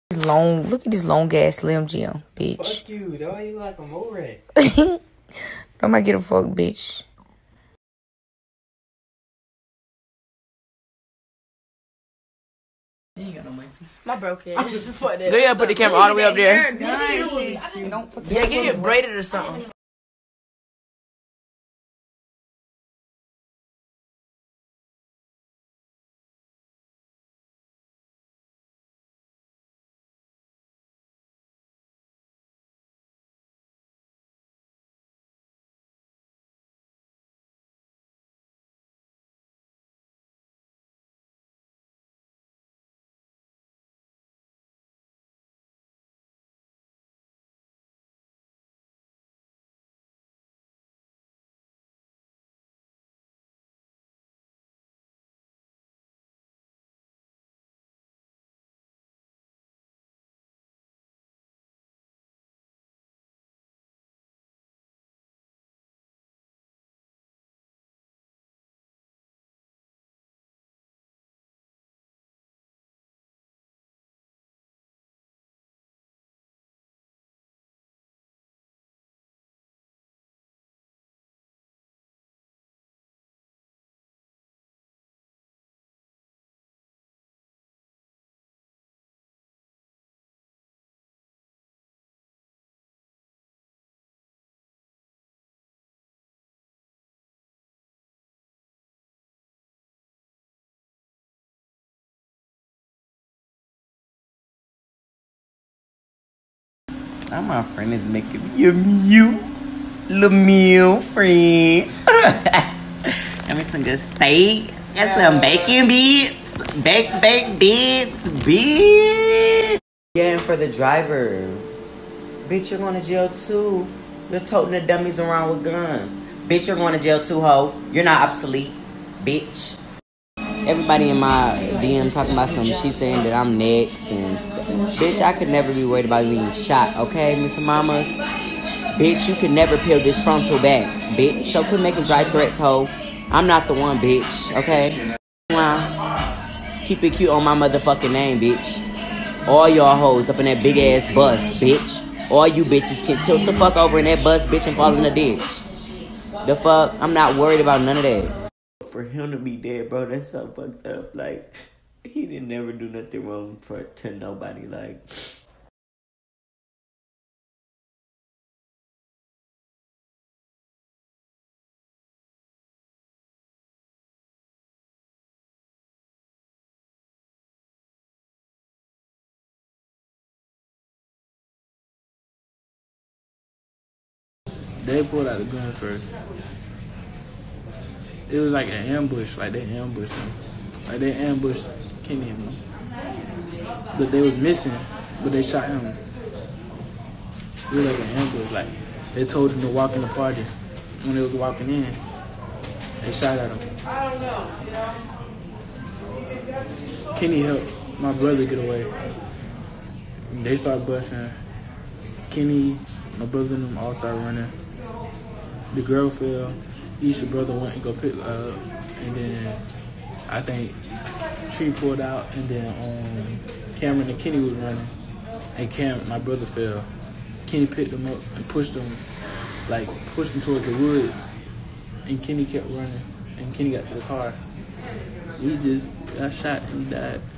Look at this long ass Slim Jim, bitch. Fuck you, dog. You like a mole rat. Don't might get a fuck, bitch. You ain't got no money. My broke ass. I'm just fuck that. Go ahead, put the camera all the way up there. Yeah, get it braided or something. Now my friend is making me a meal. Little meal, friend. Got me some good steak. Got some bacon bits. Baked bits, bitch. Yeah, and for the driver. Bitch, you're going to jail too. You're toting the dummies around with guns. Bitch, you're going to jail too, ho. You're not obsolete, bitch. Everybody in my DM talking about something. She's saying that I'm next. And bitch, I could never be worried about being shot, okay, Mr. Mama? Bitch, you could never peel this frontal back, bitch. So quit making dry threats, ho. I'm not the one, bitch, okay? Keep it cute on my motherfucking name, bitch. All y'all hoes up in that big ass bus, bitch. All you bitches can tilt the fuck over in that bus, bitch, and fall in the ditch. The fuck? I'm not worried about none of that. For him to be dead, bro, that's so fucked up. Like, he didn't never do nothing wrong to nobody. Like, they pulled out the gun first. It was like an ambush, like they ambushed him. Like they ambushed Kenny and them. But they was missing, but they shot him. It was like an ambush, like they told him to walk in the party. When they was walking in, they shot at him. Kenny helped my brother get away. And they started busting. Kenny, my brother and them all started running. The girl fell. AYSHAA brother went and go pick her up, and then I think Tree pulled out, and then Cameron and Kenny was running, and my brother fell. Kenny picked him up and pushed him towards the woods, and Kenny kept running, and Kenny got to the car. He just got shot and died.